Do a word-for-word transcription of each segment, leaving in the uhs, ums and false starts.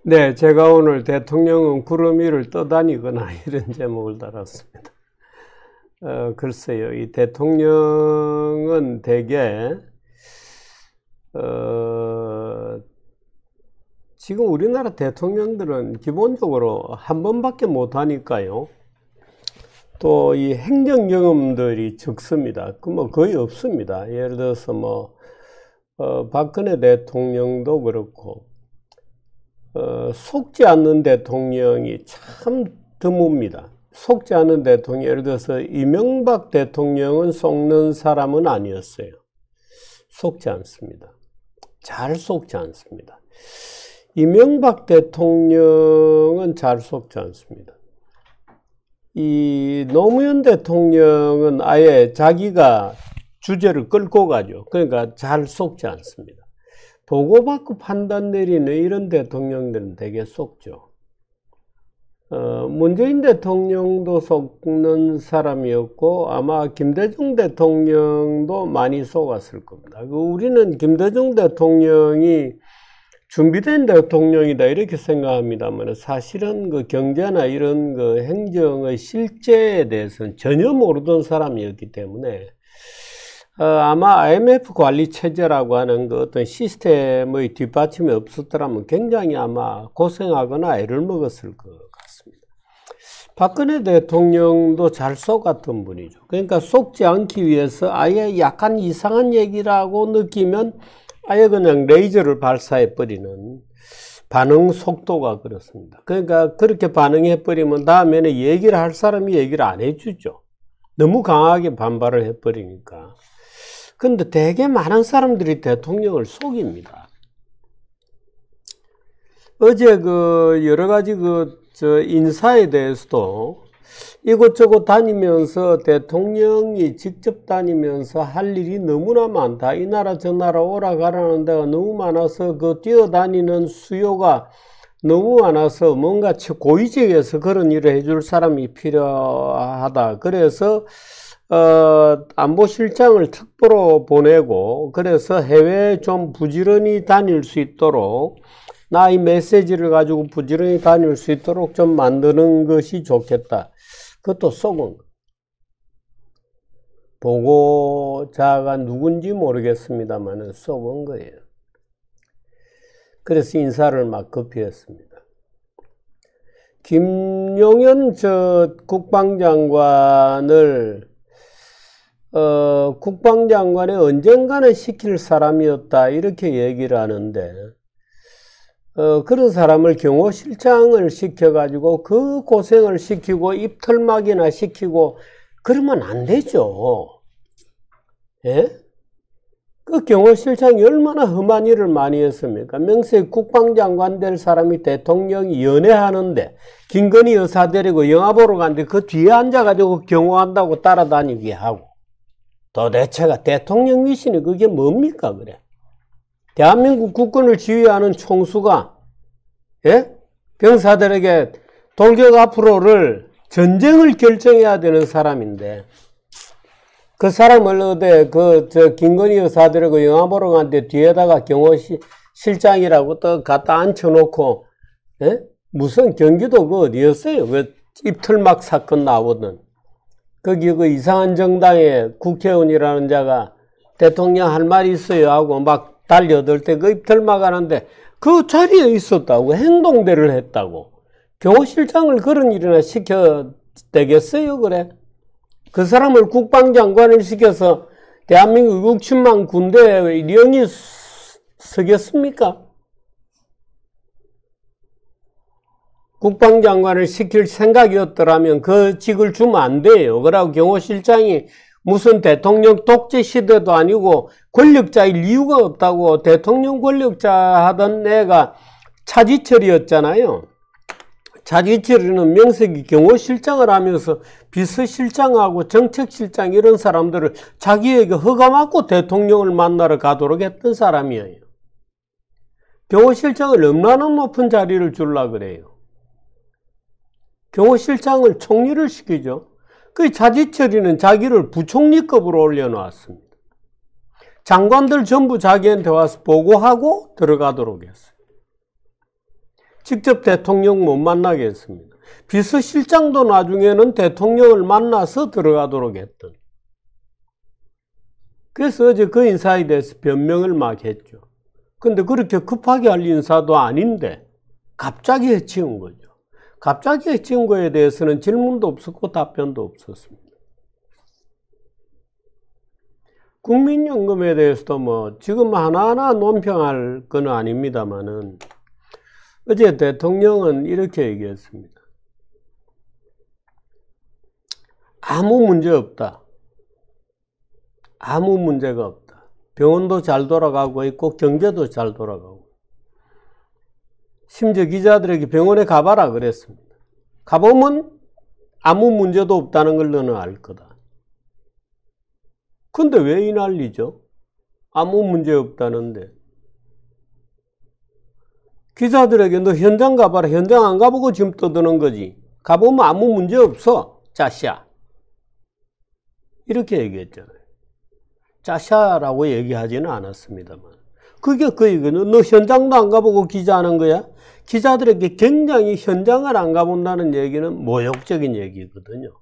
네, 제가 오늘 대통령은 구름 위를 떠다니거나 이런 제목을 달았습니다. 어, 글쎄요, 이 대통령은 대개, 어, 지금 우리나라 대통령들은 기본적으로 한 번밖에 못 하니까요. 또 이 행정 경험들이 적습니다. 그 뭐 거의 없습니다. 예를 들어서 뭐, 어, 박근혜 대통령도 그렇고, 어, 속지 않는 대통령이 참 드뭅니다. 속지 않는 대통령, 예를 들어서 이명박 대통령은 속는 사람은 아니었어요. 속지 않습니다. 잘 속지 않습니다. 이명박 대통령은 잘 속지 않습니다. 이 노무현 대통령은 아예 자기가 주제를 끌고 가죠. 그러니까 잘 속지 않습니다. 보고받고 판단 내리는 이런 대통령들은 되게 속죠. 어, 문재인 대통령도 속는 사람이었고 아마 김대중 대통령도 많이 속았을 겁니다. 우리는 김대중 대통령이 준비된 대통령이다 이렇게 생각합니다만 사실은 그 경제나 이런 그 행정의 실제에 대해서는 전혀 모르던 사람이었기 때문에 어, 아마 아이엠에프 관리 체제라고 하는 그 어떤 시스템의 뒷받침이 없었더라면 굉장히 아마 고생하거나 애를 먹었을 것 같습니다. 박근혜 대통령도 잘 속았던 분이죠. 그러니까 속지 않기 위해서 아예 약간 이상한 얘기라고 느끼면 아예 그냥 레이저를 발사해버리는 반응 속도가 그렇습니다. 그러니까 그렇게 반응해버리면 다음에는 얘기를 할 사람이 얘기를 안 해주죠. 너무 강하게 반발을 해버리니까. 근데 되게 많은 사람들이 대통령을 속입니다. 어제 그 여러 가지 그 저 인사에 대해서도 이곳저곳 다니면서 대통령이 직접 다니면서 할 일이 너무나 많다. 이 나라 저 나라 오라 가라는 데가 너무 많아서 그 뛰어다니는 수요가 너무 많아서 뭔가 고위직에서 그런 일을 해줄 사람이 필요하다. 그래서 어, 안보실장을 특보로 보내고 그래서 해외에 좀 부지런히 다닐 수 있도록 나 이 메시지를 가지고 부지런히 다닐 수 있도록 좀 만드는 것이 좋겠다. 그것도 속은 보고자가 누군지 모르겠습니다만 속은 거예요. 그래서 인사를 막 급히 했습니다. 김용현 저 국방장관을 어, 국방장관에 언젠가는 시킬 사람이었다 이렇게 얘기를 하는데 어, 그런 사람을 경호실장을 시켜가지고 그 고생을 시키고 입털막이나 시키고 그러면 안 되죠. 예? 그 경호실장이 얼마나 험한 일을 많이 했습니까? 명세 국방장관 될 사람이 대통령이 연애하는데 김건희 여사 데리고 영화 보러 갔는데 그 뒤에 앉아가지고 경호한다고 따라다니게 하고 도대체가 대통령 미신이 그게 뭡니까 그래? 대한민국 국군을 지휘하는 총수가 예? 병사들에게 돌격 앞으로를 전쟁을 결정해야 되는 사람인데 그 사람을 어디 그 저 김건희 여사들하고 영화 보러 갔는데 뒤에다가 경호시 실장이라고 또 갖다 앉혀놓고 예? 무슨 경기도 그 어디였어요? 그 입틀막 사건 나오던 거기 그 이상한 정당의 국회의원이라는 자가 대통령 할 말이 있어요 하고 막 달려들 때 그 입틀막 하는데 그 자리에 있었다고 행동대를 했다고 경호실장을 그런 일이나 시켜 되겠어요 그래? 그 사람을 국방장관을 시켜서 대한민국 육천만 군대에 령이 서겠습니까? 국방장관을 시킬 생각이었더라면 그 직을 주면 안 돼요. 그러고 경호실장이 무슨 대통령 독재 시대도 아니고 권력자일 이유가 없다고 대통령 권력자 하던 애가 차지철이었잖아요. 차지철이는 명색이 경호실장을 하면서 비서실장하고 정책실장 이런 사람들을 자기에게 허가받고 대통령을 만나러 가도록 했던 사람이에요. 경호실장을 얼마나 높은 자리를 주려고 그래요. 경호실장을 총리를 시키죠. 그 차지철이는 자기를 부총리급으로 올려놓았습니다. 장관들 전부 자기한테 와서 보고하고 들어가도록 했어요. 직접 대통령 못 만나게 했습니다. 비서실장도 나중에는 대통령을 만나서 들어가도록 했던. 그래서 어제 그 인사에 대해서 변명을 막 했죠. 근데 그렇게 급하게 할 인사도 아닌데 갑자기 해치운 거죠. 갑자기 해치운 거에 대해서는 질문도 없었고 답변도 없었습니다. 국민연금에 대해서도 뭐 지금 하나하나 논평할 건 아닙니다만은 어제 대통령은 이렇게 얘기했습니다. 아무 문제 없다. 아무 문제가 없다. 병원도 잘 돌아가고 있고 경제도 잘 돌아가고. 심지어 기자들에게 병원에 가봐라 그랬습니다. 가보면 아무 문제도 없다는 걸 너는 알 거다. 근데 왜 이 난리죠? 아무 문제 없다는데. 기자들에게 너 현장 가봐라. 현장 안 가보고 지금 떠드는 거지. 가보면 아무 문제 없어. 짜샤. 이렇게 얘기했잖아요. 짜샤라고 얘기하지는 않았습니다만. 그게 그 얘기는 너 현장도 안 가보고 기자하는 거야? 기자들에게 굉장히 현장을 안 가본다는 얘기는 모욕적인 얘기거든요.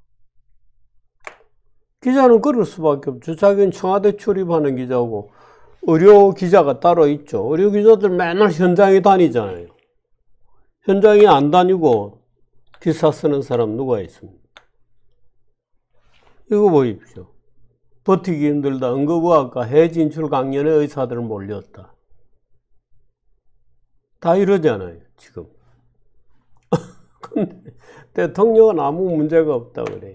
기자는 그럴 수밖에 없죠. 자기는 청와대 출입하는 기자고 의료 기자가 따로 있죠. 의료 기자들 맨날 현장에 다니잖아요. 현장에 안 다니고 기사 쓰는 사람 누가 있습니까? 이거 보십시오. 버티기 힘들다. 응급의학과 해외 진출 강연에 의사들 몰렸다. 다 이러잖아요, 지금. 근데 대통령은 아무 문제가 없다 그래요.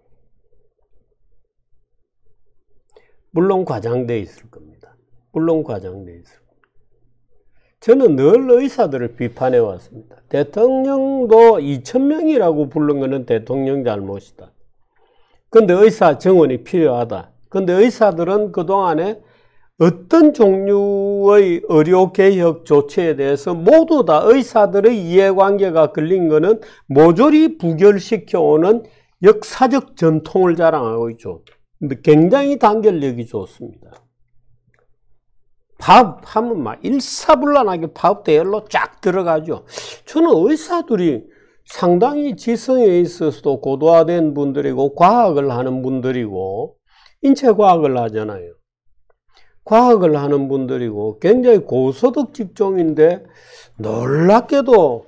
물론 과장돼 있을 겁니다. 물론 과장돼 있을 겁니다. 저는 늘 의사들을 비판해 왔습니다. 대통령도 이천 명이라고 부른 것은 대통령 잘못이다. 근데 의사 정원이 필요하다. 근데 의사들은 그동안에 어떤 종류의 의료개혁 조치에 대해서 모두 다 의사들의 이해관계가 걸린 것은 모조리 부결시켜오는 역사적 전통을 자랑하고 있죠. 근데 굉장히 단결력이 좋습니다. 파업하면 막 일사불란하게 파업 대열로 쫙 들어가죠. 저는 의사들이 상당히 지성에 있어서도 고도화된 분들이고 과학을 하는 분들이고 인체과학을 하잖아요. 과학을 하는 분들이고 굉장히 고소득 직종인데 놀랍게도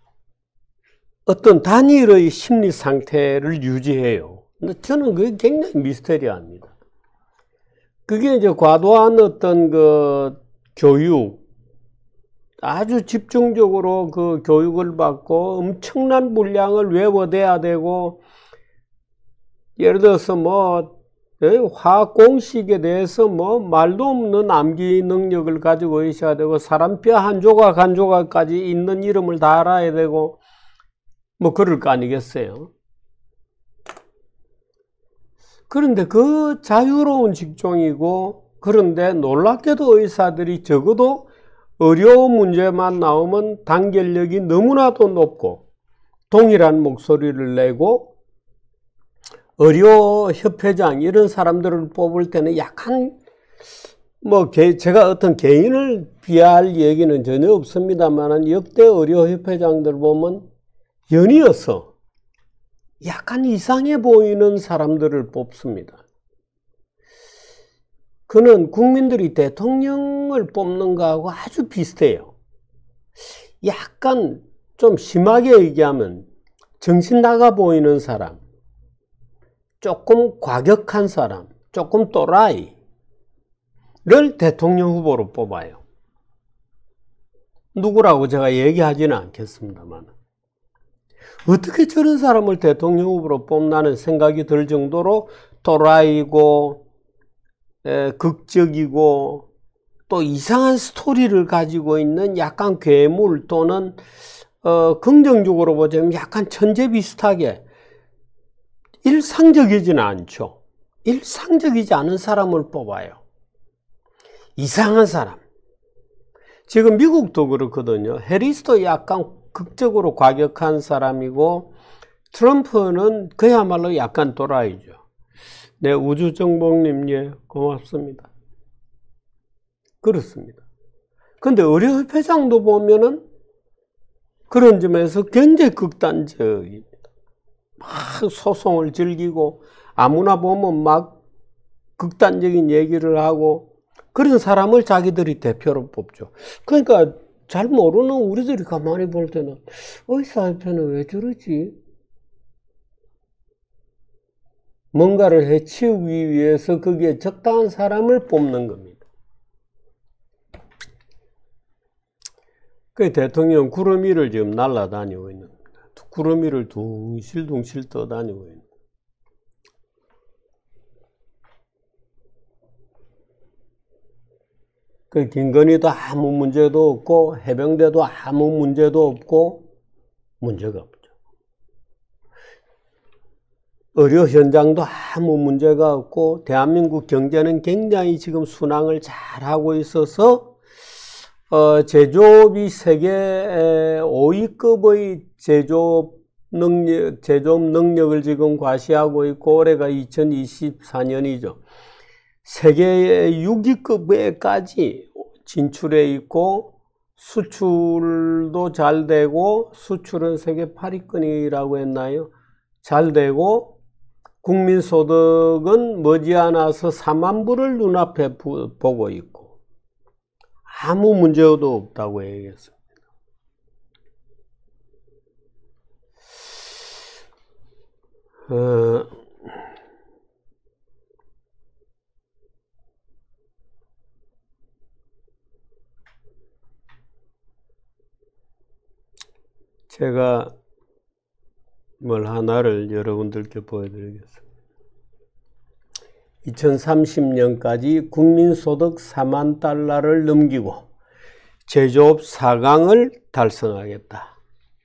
어떤 단일의 심리 상태를 유지해요. 근데 저는 그게 굉장히 미스테리합니다. 그게 이제 과도한 어떤 그 교육, 아주 집중적으로 그 교육을 받고 엄청난 분량을 외워대야 되고, 예를 들어서 뭐 화학 공식에 대해서 뭐 말도 없는 암기 능력을 가지고 있어야 되고, 사람 뼈 한 조각 한 조각까지 있는 이름을 다 알아야 되고, 뭐 그럴 거 아니겠어요? 그런데 그 자유로운 직종이고, 그런데 놀랍게도 의사들이 적어도 의료 문제만 나오면 단결력이 너무나도 높고 동일한 목소리를 내고, 의료협회장 이런 사람들을 뽑을 때는 약간 뭐 제가 어떤 개인을 비하할 얘기는 전혀 없습니다만 역대 의료협회장들 보면 연이어서 약간 이상해 보이는 사람들을 뽑습니다. 그는 국민들이 대통령을 뽑는 거하고 아주 비슷해요. 약간 좀 심하게 얘기하면 정신 나가 보이는 사람, 조금 과격한 사람, 조금 또라이를 대통령 후보로 뽑아요. 누구라고 제가 얘기하지는 않겠습니다만, 어떻게 저런 사람을 대통령 후보로 뽑나는 생각이 들 정도로 또라이고 에, 극적이고 또 이상한 스토리를 가지고 있는 약간 괴물 또는 어, 긍정적으로 보자면 약간 천재 비슷하게 일상적이지는 않죠. 일상적이지 않은 사람을 뽑아요. 이상한 사람. 지금 미국도 그렇거든요. 해리스도 약간 극적으로 과격한 사람이고, 트럼프는 그야말로 약간 또라이죠. 네, 우주정복님, 예, 고맙습니다. 그렇습니다. 근데 의료협회장도 보면은 그런 점에서 굉장히 극단적입니다. 막 소송을 즐기고 아무나 보면 막 극단적인 얘기를 하고 그런 사람을 자기들이 대표로 뽑죠. 그러니까 잘 모르는 우리들이 가만히 볼 때는 의사협회는 왜 저러지? 뭔가를 해치우기 위해서 거기에 적당한 사람을 뽑는 겁니다. 그 대통령 구름 위를 지금 날아다니고 있는 겁니다. 구름 위를 둥실둥실 떠다니고 있는 겁니다. 그 김건희도 아무 문제도 없고 해병대도 아무 문제도 없고 문제가 없죠. 의료 현장도 아무 문제가 없고 대한민국 경제는 굉장히 지금 순항을 잘하고 있어서 어, 제조업이 세계 오 위급의 제조업 능력, 제조업 능력을 지금 과시하고 있고 올해가 이천이십사 년이죠. 세계 육 위급에까지 진출해 있고 수출도 잘 되고 수출은 세계 팔 위권이라고 했나요? 잘 되고 국민소득은 머지않아서 사만 불을 눈앞에 부, 보고 있고 아무 문제도 없다고 얘기했습니다. 어, 제가 뭘 하나를 여러분들께 보여드리겠습니다. 이천삼십 년까지 국민소득 사만 달러를 넘기고 제조업 사 강을 달성하겠다.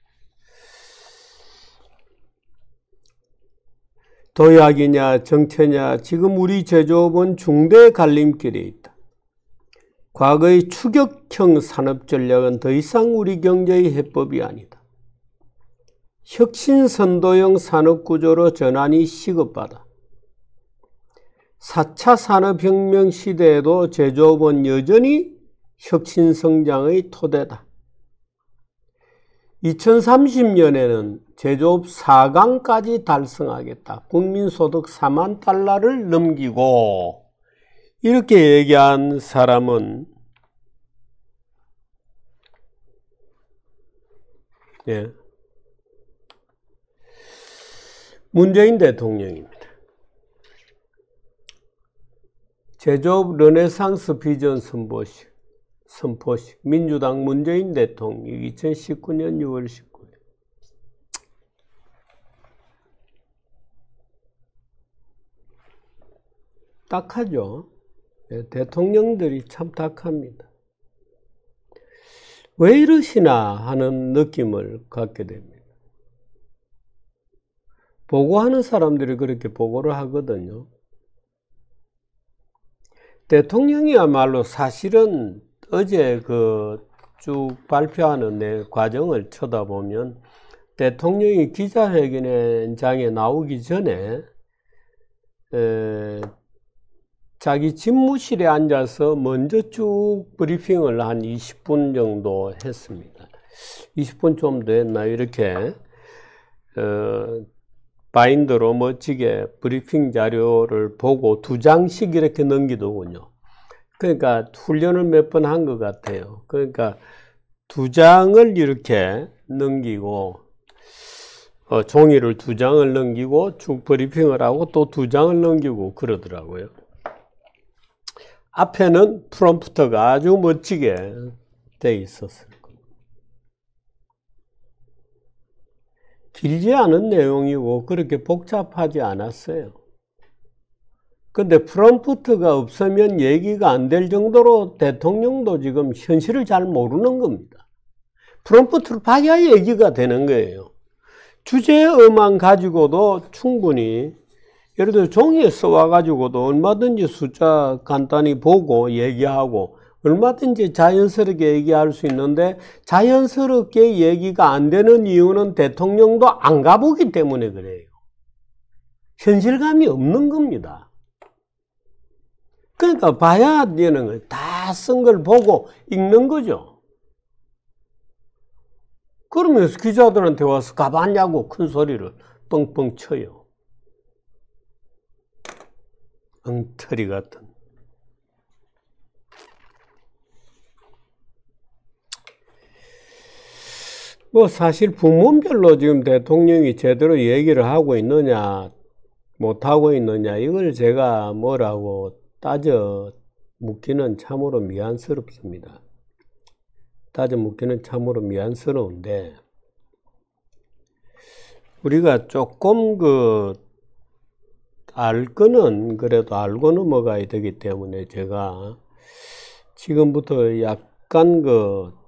도약이냐 정체냐 지금 우리 제조업은 중대 갈림길에 있다. 과거의 추격형 산업 전략은 더 이상 우리 경제의 해법이 아니다. 혁신선도형 산업구조로 전환이 시급하다. 사 차 산업혁명 시대에도 제조업은 여전히 혁신성장의 토대다. 이천삼십 년에는 제조업 사 강까지 달성하겠다. 국민소득 사만 달러를 넘기고 이렇게 얘기한 사람은 예. 문재인 대통령입니다. 제조업 르네상스 비전 선포식, 선포식 민주당 문재인 대통령 이천십구 년 유월 십구 일 딱하죠. 네, 대통령들이 참 딱합니다. 왜 이러시나 하는 느낌을 갖게 됩니다. 보고하는 사람들이 그렇게 보고를 하거든요. 대통령이야말로 사실은 어제 그 쭉 발표하는 내 과정을 쳐다보면 대통령이 기자회견장에 나오기 전에 에, 자기 집무실에 앉아서 먼저 쭉 브리핑을 한 이십 분 정도 했습니다. 이십 분 좀 더 했나 이렇게 어, 바인더로 멋지게 브리핑 자료를 보고 두 장씩 이렇게 넘기더군요. 그러니까 훈련을 몇 번 한 것 같아요. 그러니까 두 장을 이렇게 넘기고 어, 종이를 두 장을 넘기고 쭉 브리핑을 하고 또 두 장을 넘기고 그러더라고요. 앞에는 프롬프터가 아주 멋지게 돼 있었어요. 길지 않은 내용이고 그렇게 복잡하지 않았어요. 근데 프롬프트가 없으면 얘기가 안 될 정도로 대통령도 지금 현실을 잘 모르는 겁니다. 프롬프트를 봐야 얘기가 되는 거예요. 주제어만 가지고도 충분히 예를 들어 종이에 써와가지고도 얼마든지 숫자 간단히 보고 얘기하고 얼마든지 자연스럽게 얘기할 수 있는데 자연스럽게 얘기가 안 되는 이유는 대통령도 안 가보기 때문에 그래요. 현실감이 없는 겁니다. 그러니까 봐야 되는 거예요. 다 쓴 걸 보고 읽는 거죠. 그러면서 기자들한테 와서 가봤냐고 큰 소리를 뻥뻥 쳐요. 엉터리 같은. 뭐 사실 부문별로 지금 대통령이 제대로 얘기를 하고 있느냐 못하고 있느냐 이걸 제가 뭐라고 따져 묻기는 참으로 미안스럽습니다. 따져 묻기는 참으로 미안스러운데 우리가 조금 그 알 거는 그래도 알고 넘어가야 되기 때문에 제가 지금부터 약간 그